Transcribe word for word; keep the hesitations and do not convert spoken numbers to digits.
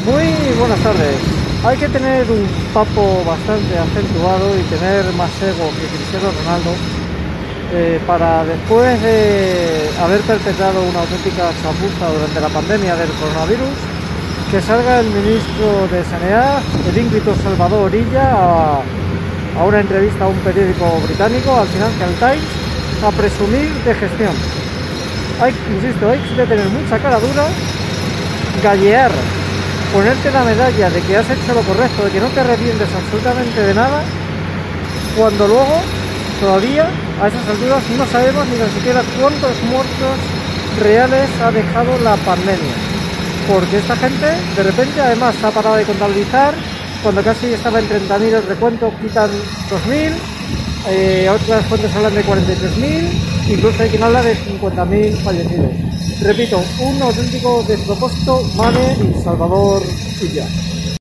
Muy buenas tardes. Hay que tener un papo bastante acentuado y tener más ego que Cristiano Ronaldo eh, para, después de haber perpetrado una auténtica chapuza durante la pandemia del coronavirus, que salga el ministro de Sanidad, el ínclito Salvador Orilla, a, a una entrevista a un periódico británico, al Financial Times, a presumir de gestión. Hay, insisto, hay que tener mucha cara dura, gallear, ponerte la medalla de que has hecho lo correcto, de que no te arrepientes absolutamente de nada, cuando luego todavía a esas alturas no sabemos ni siquiera cuántos muertos reales ha dejado la pandemia, porque esta gente de repente además ha parado de contabilizar. Cuando casi estaba en treinta mil el recuento, quitan dos mil, eh, otras fuentes hablan de cuarenta y tres mil, incluso hay quien habla de cincuenta mil fallecidos. Repito, un auténtico despropósito, Mane y Salvador y ya.